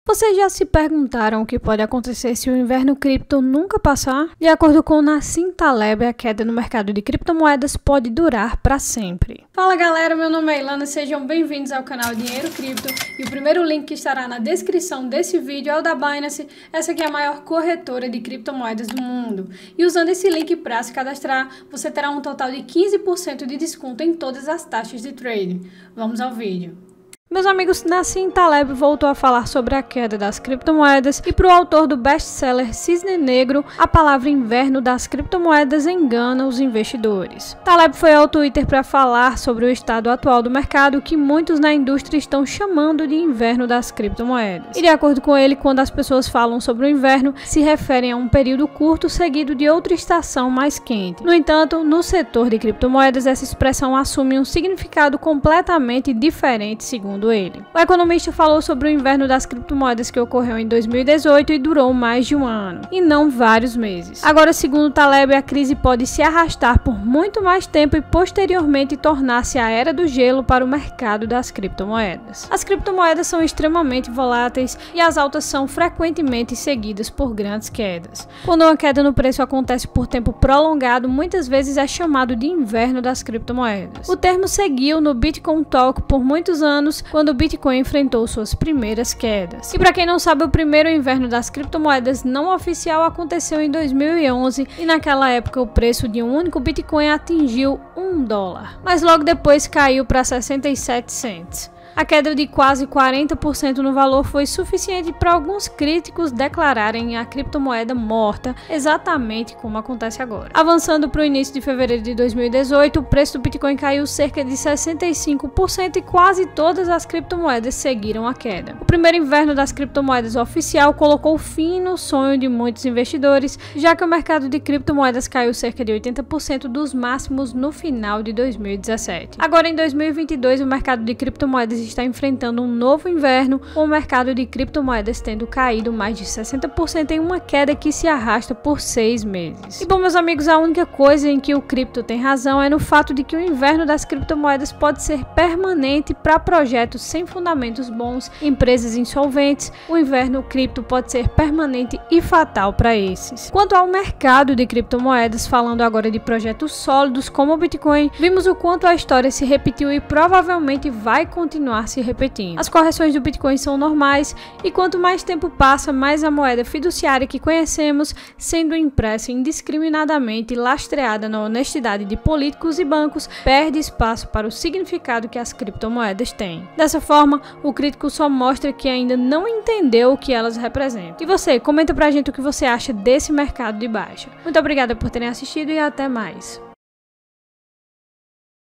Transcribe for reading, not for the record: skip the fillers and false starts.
Vocês já se perguntaram o que pode acontecer se o inverno cripto nunca passar? De acordo com Nassim Taleb, a queda no mercado de criptomoedas pode durar para sempre. Fala galera, meu nome é Ilana, sejam bem-vindos ao canal Dinheiro Cripto e o primeiro link que estará na descrição desse vídeo é o da Binance, essa aqui é a maior corretora de criptomoedas do mundo. E usando esse link para se cadastrar, você terá um total de 15% de desconto em todas as taxas de trading. Vamos ao vídeo. Meus amigos, Nassim Taleb voltou a falar sobre a queda das criptomoedas e para o autor do best-seller Cisne Negro, a palavra inverno das criptomoedas engana os investidores. Taleb foi ao Twitter para falar sobre o estado atual do mercado que muitos na indústria estão chamando de inverno das criptomoedas. E de acordo com ele, quando as pessoas falam sobre o inverno, se referem a um período curto seguido de outra estação mais quente. No entanto, no setor de criptomoedas, essa expressão assume um significado completamente diferente, segundo ele. O economista falou sobre o inverno das criptomoedas que ocorreu em 2018 e durou mais de um ano, e não vários meses. Agora, segundo Taleb, a crise pode se arrastar por muito mais tempo e posteriormente tornar-se a era do gelo para o mercado das criptomoedas. As criptomoedas são extremamente voláteis e as altas são frequentemente seguidas por grandes quedas. Quando uma queda no preço acontece por tempo prolongado, muitas vezes é chamado de inverno das criptomoedas. O termo seguiu no Bitcoin Talk por muitos anos, quando o Bitcoin enfrentou suas primeiras quedas. E para quem não sabe, o primeiro inverno das criptomoedas não oficial aconteceu em 2011 e naquela época o preço de um único Bitcoin atingiu $1, mas logo depois caiu para 67 cents. A queda de quase 40% no valor foi suficiente para alguns críticos declararem a criptomoeda morta, exatamente como acontece agora. Avançando para o início de fevereiro de 2018, o preço do Bitcoin caiu cerca de 65% e quase todas as criptomoedas seguiram a queda. O primeiro inverno das criptomoedas oficial colocou fim no sonho de muitos investidores, já que o mercado de criptomoedas caiu cerca de 80% dos máximos no final de 2017. Agora, em 2022, o mercado de criptomoedas está enfrentando um novo inverno, com o mercado de criptomoedas tendo caído mais de 60% em uma queda que se arrasta por 6 meses. E bom, meus amigos, a única coisa em que o cripto tem razão é no fato de que o inverno das criptomoedas pode ser permanente para projetos sem fundamentos bons, empresas insolventes. O inverno cripto pode ser permanente e fatal para esses. Quanto ao mercado de criptomoedas, falando agora de projetos sólidos como o Bitcoin, vimos o quanto a história se repetiu e provavelmente vai continuar se repetindo. As correções do Bitcoin são normais e quanto mais tempo passa, mais a moeda fiduciária que conhecemos, sendo impressa indiscriminadamente e lastreada na honestidade de políticos e bancos, perde espaço para o significado que as criptomoedas têm. Dessa forma, o crítico só mostra que ainda não entendeu o que elas representam. E você, comenta pra gente o que você acha desse mercado de baixa. Muito obrigada por terem assistido e até mais.